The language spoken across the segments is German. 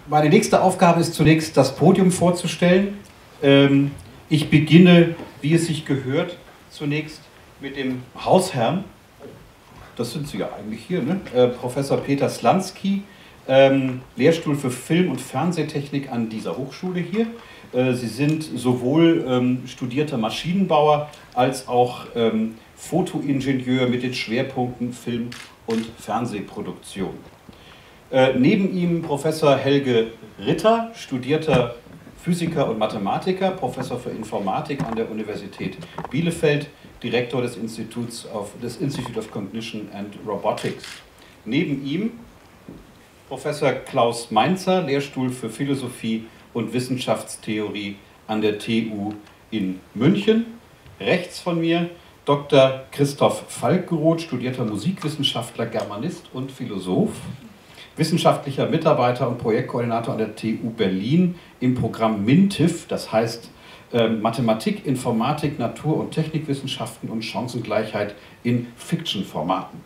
Meine nächste Aufgabe ist zunächst das Podium vorzustellen. Ich beginne, wie es sich gehört, zunächst mit dem Hausherrn. Das sind Sie ja eigentlich hier, ne? Professor Peter Slansky, Lehrstuhl für Film- und Fernsehtechnik an dieser Hochschule hier. Sie sind sowohl studierter Maschinenbauer als auch Fotoingenieur mit den Schwerpunkten Film- und Fernsehproduktion. Neben ihm Professor Helge Ritter, studierter Physiker und Mathematiker, Professor für Informatik an der Universität Bielefeld, Direktor des Institute of Cognition and Robotics. Neben ihm Professor Klaus Mainzer, Lehrstuhl für Philosophie und Wissenschaftstheorie an der TU in München. Rechts von mir Dr. Christoph Falkenroth, studierter Musikwissenschaftler, Germanist und Philosoph, wissenschaftlicher Mitarbeiter und Projektkoordinator an der TU Berlin im Programm MINTIF, das heißt Mathematik, Informatik, Natur- und Technikwissenschaften und Chancengleichheit in Fiction-Formaten.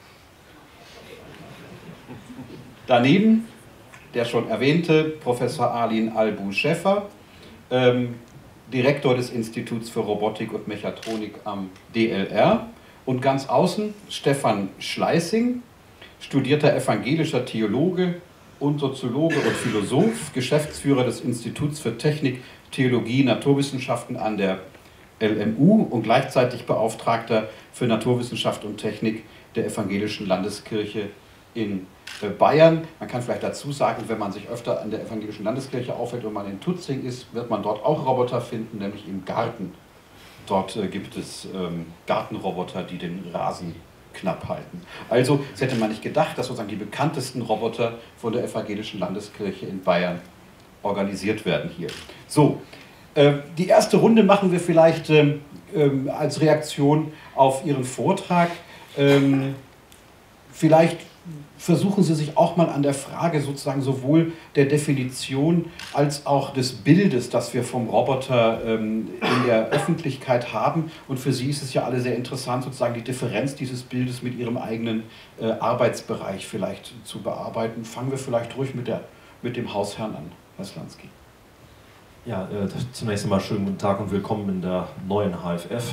Daneben der schon erwähnte Professor Arlin Albu-Schäffer, Direktor des Instituts für Robotik und Mechatronik am DLR. Und ganz außen Stefan Schleißing, studierter evangelischer Theologe und Soziologe und Philosoph, Geschäftsführer des Instituts für Technik, Theologie, Naturwissenschaften an der LMU und gleichzeitig Beauftragter für Naturwissenschaft und Technik der Evangelischen Landeskirche in Bayern. Man kann vielleicht dazu sagen, wenn man sich öfter an der Evangelischen Landeskirche aufhält und man in Tutzing ist, wird man dort auch Roboter finden, nämlich im Garten. Dort gibt es Gartenroboter, die den Rasen knapp halten. Also, das hätte man nicht gedacht, dass sozusagen die bekanntesten Roboter von der Evangelischen Landeskirche in Bayern organisiert werden hier. So, die erste Runde machen wir vielleicht als Reaktion auf Ihren Vortrag. Vielleicht versuchen Sie sich auch mal an der Frage sozusagen sowohl der Definition als auch des Bildes, das wir vom Roboter in der Öffentlichkeit haben. Und für Sie ist es ja alle sehr interessant, sozusagen die Differenz dieses Bildes mit Ihrem eigenen Arbeitsbereich vielleicht zu bearbeiten. Fangen wir vielleicht ruhig mit dem Hausherrn an, Herr Slansky. Ja, zunächst einmal schönen guten Tag und willkommen in der neuen HFF.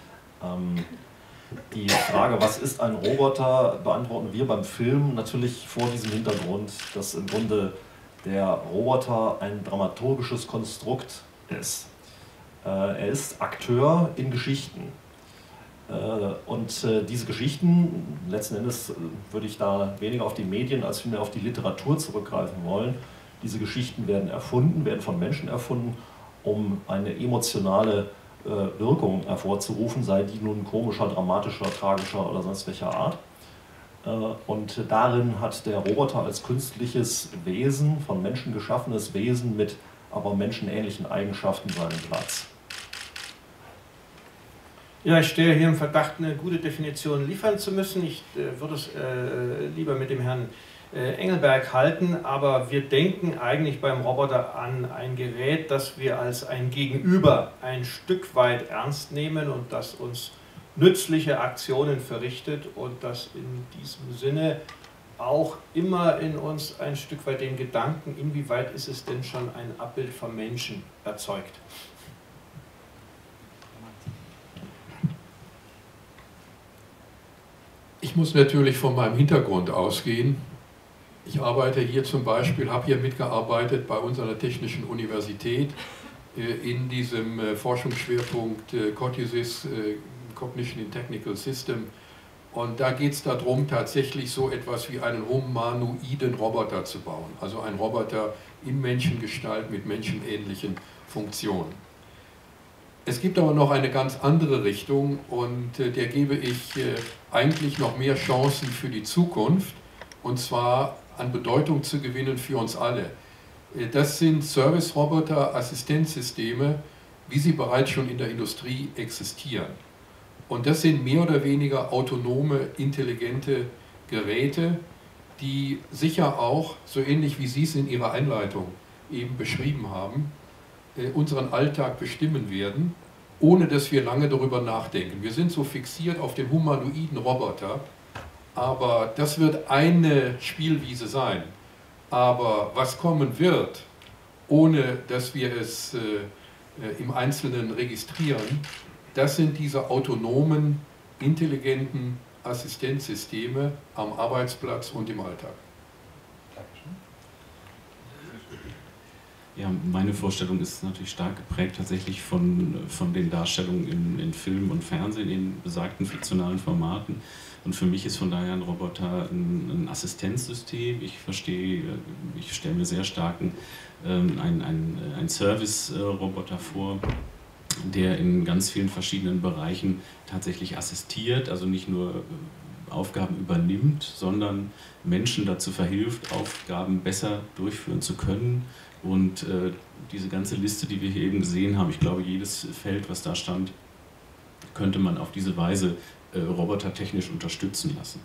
Die Frage, was ist ein Roboter, beantworten wir beim Film natürlich vor diesem Hintergrund, dass im Grunde der Roboter ein dramaturgisches Konstrukt ist. Er ist Akteur in Geschichten. Und diese Geschichten, letzten Endes würde ich da weniger auf die Medien als vielmehr auf die Literatur zurückgreifen wollen. Diese Geschichten werden erfunden, werden von Menschen erfunden, um eine emotionale Wirkung hervorzurufen, sei die nun komischer, dramatischer, tragischer oder sonst welcher Art. Und darin hat der Roboter als künstliches Wesen, von Menschen geschaffenes Wesen mit aber menschenähnlichen Eigenschaften seinen Platz. Ja, ich stehe hier im Verdacht, eine gute Definition liefern zu müssen. Ich würde es lieber mit dem Herrn Engelberg halten, aber wir denken eigentlich beim Roboter an ein Gerät, das wir als ein Gegenüber ein Stück weit ernst nehmen und das uns nützliche Aktionen verrichtet und das in diesem Sinne auch immer in uns ein Stück weit den Gedanken, inwieweit ist es denn schon ein Abbild vom Menschen erzeugt. Ich muss natürlich von meinem Hintergrund ausgehen. Ich arbeite hier zum Beispiel, habe hier mitgearbeitet bei uns an der Technischen Universität in diesem Forschungsschwerpunkt COTISYS, Cognition in Technical System. Und da geht es darum, tatsächlich so etwas wie einen humanoiden Roboter zu bauen. Also ein Roboter in Menschengestalt mit menschenähnlichen Funktionen. Es gibt aber noch eine ganz andere Richtung und der gebe ich eigentlich noch mehr Chancen für die Zukunft, und zwar an Bedeutung zu gewinnen für uns alle. Das sind Service-Roboter, Assistenzsysteme, wie sie bereits schon in der Industrie existieren. Und das sind mehr oder weniger autonome, intelligente Geräte, die sicher auch, so ähnlich wie Sie es in Ihrer Einleitung eben beschrieben haben, unseren Alltag bestimmen werden, ohne dass wir lange darüber nachdenken. Wir sind so fixiert auf den humanoiden Roboter, aber das wird eine Spielwiese sein. Aber was kommen wird, ohne dass wir es im Einzelnen registrieren, das sind diese autonomen, intelligenten Assistenzsysteme am Arbeitsplatz und im Alltag. Ja, meine Vorstellung ist natürlich stark geprägt tatsächlich von den Darstellungen in Film und Fernsehen, in besagten fiktionalen Formaten. Und für mich ist von daher ein Roboter ein Assistenzsystem. Ich stelle mir sehr stark einen Service-Roboter vor, der in ganz vielen verschiedenen Bereichen tatsächlich assistiert, also nicht nur Aufgaben übernimmt, sondern Menschen dazu verhilft, Aufgaben besser durchführen zu können. Und diese ganze Liste, die wir hier eben gesehen haben, ich glaube, jedes Feld, was da stand, könnte man auf diese Weise robotertechnisch unterstützen lassen.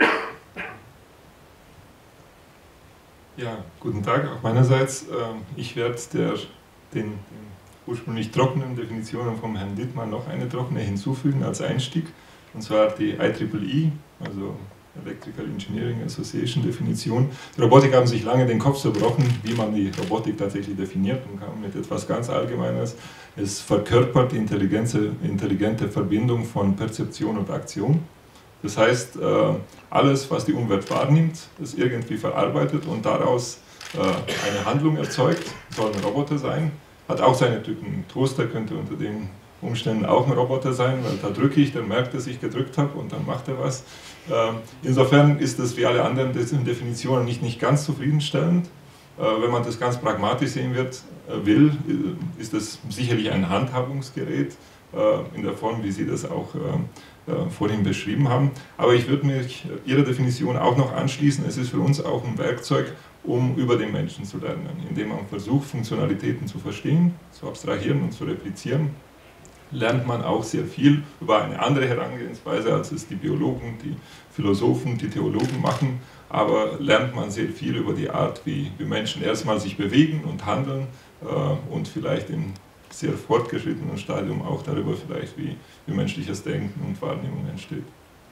Ja, guten Tag auch meinerseits. Ich werde den ursprünglich trockenen Definitionen vom Herrn Dittmann noch eine trockene hinzufügen als Einstieg, und zwar die IEEE, also Electrical Engineering Association Definition. Die Robotik haben sich lange den Kopf zerbrochen, wie man die Robotik tatsächlich definiert, und kam mit etwas ganz Allgemeines. Es verkörpert die intelligente Verbindung von Perzeption und Aktion. Das heißt, alles, was die Umwelt wahrnimmt, ist irgendwie verarbeitet und daraus eine Handlung erzeugt, soll ein Roboter sein. Hat auch seine Tücken. Ein Toaster könnte unter den Umständen auch ein Roboter sein, weil da drücke ich, dann merkt er, dass ich gedrückt habe und dann macht er was. Insofern ist das wie alle anderen Definitionen nicht ganz zufriedenstellend. Wenn man das ganz pragmatisch sehen will, ist das sicherlich ein Handhabungsgerät in der Form, wie Sie das auch vorhin beschrieben haben. Aber ich würde mich Ihrer Definition auch noch anschließen. Es ist für uns auch ein Werkzeug, um über den Menschen zu lernen, indem man versucht, Funktionalitäten zu verstehen, zu abstrahieren und zu replizieren. Lernt man auch sehr viel über eine andere Herangehensweise, als es die Biologen, die Philosophen, die Theologen machen, aber lernt man sehr viel über die Art, wie Menschen erstmal sich bewegen und handeln und vielleicht im sehr fortgeschrittenen Stadium auch darüber vielleicht, wie menschliches Denken und Wahrnehmung entsteht.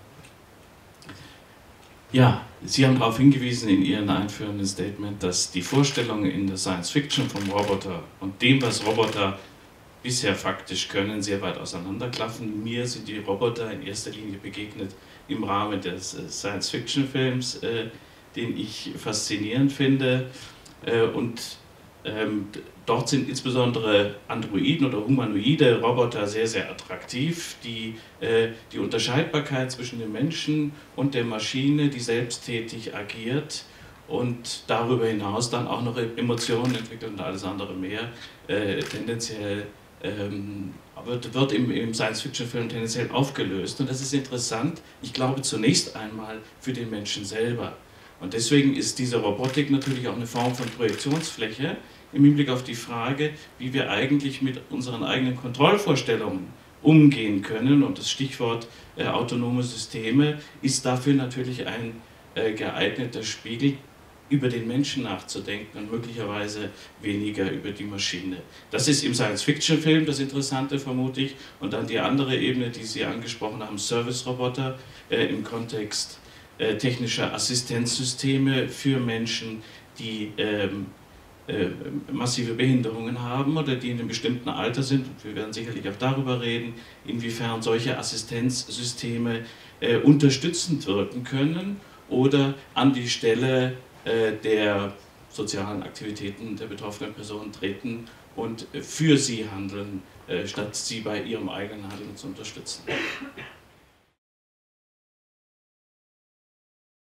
Ja, Sie haben darauf hingewiesen in Ihrem einführenden Statement, dass die Vorstellungen in der Science Fiction vom Roboter und dem, was Roboter bisher faktisch können, sehr weit auseinanderklaffen. Mir sind die Roboter in erster Linie begegnet im Rahmen des Science-Fiction-Films, den ich faszinierend finde. Dort sind insbesondere Androiden oder humanoide Roboter sehr, sehr attraktiv, die die Unterscheidbarkeit zwischen dem Menschen und der Maschine, die selbsttätig agiert und darüber hinaus dann auch noch Emotionen entwickelt und alles andere mehr, tendenziell wird im Science-Fiction-Film tendenziell aufgelöst. Und das ist interessant, ich glaube zunächst einmal für den Menschen selber. Und deswegen ist diese Robotik natürlich auch eine Form von Projektionsfläche im Hinblick auf die Frage, wie wir eigentlich mit unseren eigenen Kontrollvorstellungen umgehen können. Und das Stichwort autonome Systeme ist dafür natürlich ein geeigneter Spiegel, über den Menschen nachzudenken und möglicherweise weniger über die Maschine. Das ist im Science-Fiction-Film das Interessante, vermute ich. Und dann die andere Ebene, die Sie angesprochen haben, Service-Roboter im Kontext technischer Assistenzsysteme für Menschen, die massive Behinderungen haben oder die in einem bestimmten Alter sind. Und wir werden sicherlich auch darüber reden, inwiefern solche Assistenzsysteme unterstützend wirken können oder an die Stelle der sozialen Aktivitäten der betroffenen Personen treten und für sie handeln, statt sie bei ihrem eigenen Handeln zu unterstützen.